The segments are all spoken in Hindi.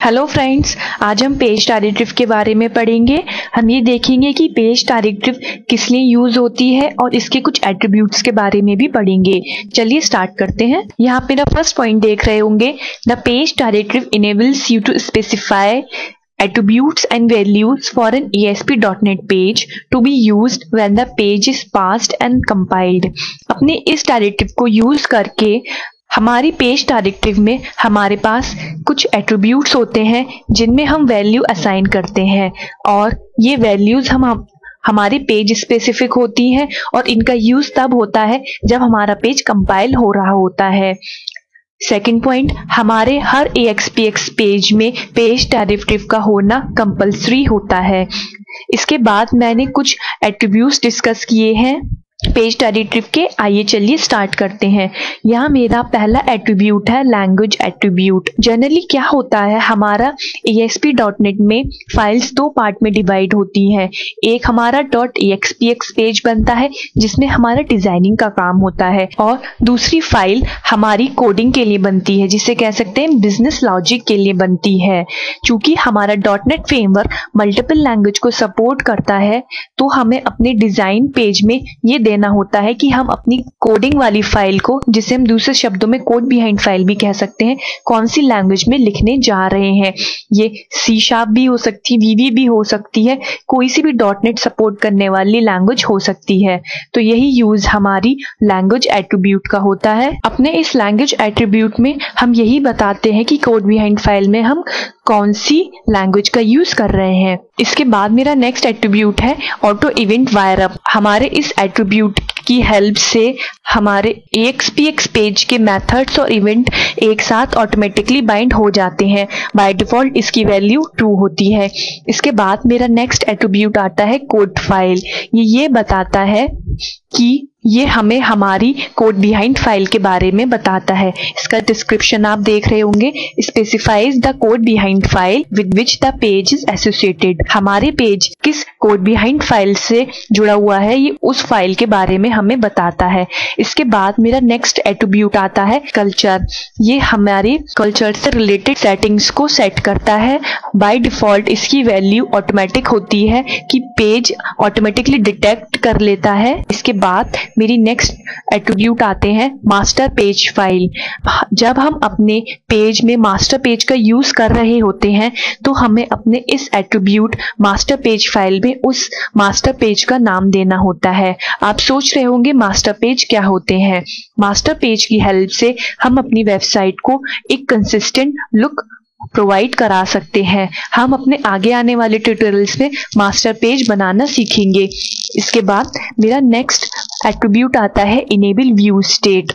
हेलो फ्रेंड्स, आज हम पेज डायरेक्टिव के बारे में पढ़ेंगे। हम ये देखेंगे कि पेज डायरेक्टिव किस लिए यूज होती है और इसके कुछ एट्रीब्यूट्स के बारे में भी पढ़ेंगे। चलिए स्टार्ट करते हैं। यहाँ पे मेरा फर्स्ट पॉइंट देख रहे होंगे, the page directive enables you to specify attributes and values for an ASP.NET page to be used when the page is parsed and compiled। अपने इस डायरेक्टिव को यूज करके हमारी पेज डायरेक्टिव में हमारे पास कुछ एट्रीब्यूट्स होते हैं जिनमें हम वैल्यू असाइन करते हैं और ये वैल्यूज हमारे पेज स्पेसिफिक होती हैं और इनका यूज तब होता है जब हमारा पेज कंपाइल हो रहा होता है। सेकेंड पॉइंट, हमारे हर AXPX पेज में पेज डायरेक्टिव का होना कंपल्सरी होता है। इसके बाद मैंने कुछ एट्रीब्यूट्स डिस्कस किए हैं पेज डायरेक्टिव के। आइए चलिए स्टार्ट करते हैं। यहाँ मेरा पहला एट्रीब्यूट है लैंग्वेज एट्रीब्यूट। जनरली क्या होता है, हमारा ASP.NET में फाइल्स दो पार्ट में डिवाइड होती हैं। एक हमारा .AXPX पेज बनता है जिसमें हमारा डिजाइनिंग का काम होता है और दूसरी फाइल हमारी कोडिंग के लिए बनती है, जिसे कह सकते हैं बिजनेस लॉजिक के लिए बनती है। चूंकि हमारा .NET फ्रेमवर्क मल्टीपल लैंग्वेज को सपोर्ट करता है तो हमें अपने डिजाइन पेज में ये देना होता है कि हम अपनी कोडिंग वाली फाइल को, जिसे हम दूसरे शब्दों में कोड बिहाइंड फाइल भी कह सकते हैं, कौन सी लैंग्वेज में लिखने जा रहे हैं। ये C# भी हो सकती है, VB भी हो सकती है, कोई सी भी .NET सपोर्ट करने वाली लैंग्वेज हो सकती है। तो यही यूज हमारी लैंग्वेज एट्रीब्यूट का होता है। अपने इस लैंग्वेज एट्रीब्यूट में हम यही बताते हैं कि कोड बिहाइंड फाइल में हम कौन सी लैंग्वेज का यूज कर रहे हैं। इसके बाद मेरा नेक्स्ट एट्रीब्यूट है ऑटो इवेंट वायर अप। हमारे इस एट्रीब्यूट की हेल्प से हमारे AXPX पेज के मेथड्स और इवेंट एक साथ ऑटोमेटिकली बाइंड हो जाते हैं। बाय डिफॉल्ट इसकी वैल्यू ट्रू होती है। इसके बाद मेरा नेक्स्ट एट्रीब्यूट आता है कोड फाइल। ये बताता है कि ये हमें हमारी कोड बिहाइंड फाइल के बारे में बताता है। इसका डिस्क्रिप्शन आप देख रहे होंगे, specifies the code behind file with which the page is associated. हमारे पेज किस कोड बिहाइंड फाइल से जुड़ा हुआ है, ये उस फाइल के बारे में हमें बताता है। इसके बाद मेरा नेक्स्ट एट्रीब्यूट आता है कल्चर। ये हमारे कल्चर से रिलेटेड सेटिंग्स को सेट करता है। बाय डिफॉल्ट इसकी वैल्यू ऑटोमेटिक होती है कि पेज ऑटोमेटिकली डिटेक्ट कर लेता है। इसके बाद मेरी नेक्स्ट एट्रीब्यूट आते हैं मास्टर पेज फाइल। जब हम अपने पेज में मास्टर पेज का यूज कर रहे होते हैं तो हमें अपने इस एट्रीब्यूट मास्टर पेज फाइल में उस मास्टर पेज का नाम देना होता है। आप सोच रहे होंगे मास्टर पेज क्या होते हैं। मास्टर पेज की हेल्प से हम अपनी वेबसाइट को एक कंसिस्टेंट लुक प्रोवाइड करा सकते हैं। हम अपने आगे आने वाले ट्यूटोरियल्स में मास्टर पेज बनाना सीखेंगे। इसके बाद मेरा नेक्स्ट एट्रीब्यूट आता है इनेबल व्यू स्टेट।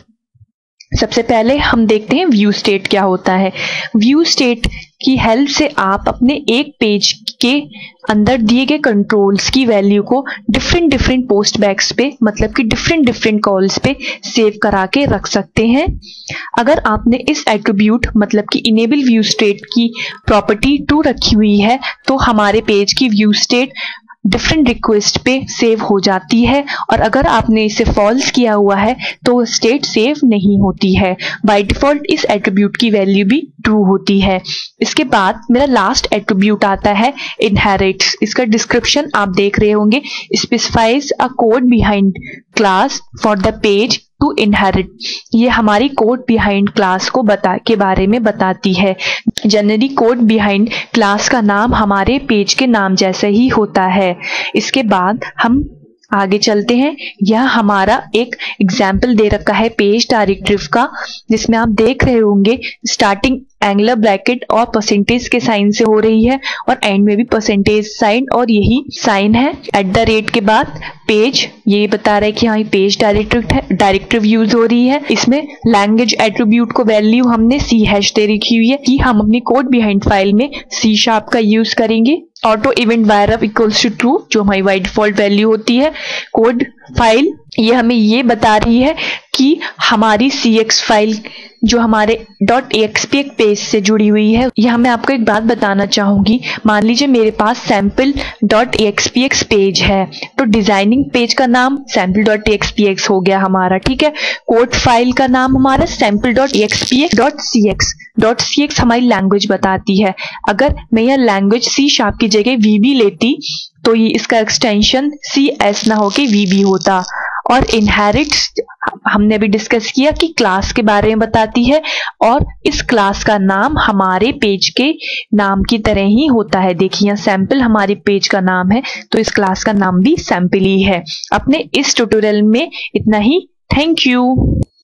सबसे पहले हम देखते हैं व्यू स्टेट क्या होता है। व्यू स्टेट की हेल्प से आप अपने एक पेज के अंदर दिए गए कंट्रोल्स की वैल्यू को डिफरेंट पोस्ट बैग्स पे, मतलब कि डिफरेंट कॉल्स पे सेव करा के रख सकते हैं। अगर आपने इस एट्रीब्यूट मतलब कि इनेबल व्यू स्टेट की प्रॉपर्टी ट्रू रखी हुई है तो हमारे पेज की व्यू स्टेट डिफरेंट रिक्वेस्ट पे सेव हो जाती है और अगर आपने इसे फॉल्स किया हुआ है तो स्टेट सेव नहीं होती है। बाय डिफॉल्ट इस एट्रीब्यूट की वैल्यू भी ट्रू होती है। इसके बाद मेरा लास्ट एट्रीब्यूट आता है इनहेरिट्स। इसका डिस्क्रिप्शन आप देख रहे होंगे, specifies a code behind class for the page to inherit. ये हमारी कोड बिहाइंड क्लास को के बारे में बताती है। जनरली कोड बिहाइंड क्लास का नाम हमारे पेज के नाम जैसे ही होता है। इसके बाद हम आगे चलते हैं। यह हमारा एक एग्जाम्पल दे रखा है पेज डायरेक्टिव का, जिसमें आप देख रहे होंगे स्टार्टिंग एंगुलर ब्रैकेट और परसेंटेज के साइन से हो रही है और एंड में भी परसेंटेज साइन और यही साइन है। @ के बाद पेज, ये बता रहा है कि हाँ पेज डायरेक्टिव यूज हो रही है। इसमें लैंग्वेज एट्रीब्यूट को वैल्यू हमने C# दे रखी हुई है कि हम अपनी कोड बिहाइंड फाइल में C# का यूज करेंगे। Auto event wire up equals to true, जो हमारी बाय डिफॉल्ट वैल्यू होती है। कोड फाइल ये हमें ये बता रही है कि हमारी cx फाइल जो हमारे .axp एक पेज से जुड़ी हुई है। यहाँ मैं आपको एक बात बताना चाहूंगी, मान लीजिए मेरे पास sample.axpx पेज है, तो डिजाइनिंग पेज का नाम sample.axpx हो गया हमारा, ठीक है। कोड फाइल का नाम हमारा sample.axpx.cx हमारी लैंग्वेज बताती है। अगर मैं यह लैंग्वेज C# की जगह VB लेती तो ये इसका एक्सटेंशन CS ना होके VB होता। और इनहेरिट हमने अभी डिस्कस किया कि क्लास के बारे में बताती है, और इस क्लास का नाम हमारे पेज के नाम की तरह ही होता है। देखिए यहाँ सैंपल हमारे पेज का नाम है, तो इस क्लास का नाम भी सैंपल ही है। अपने इस ट्यूटोरियल में इतना ही। Thank you.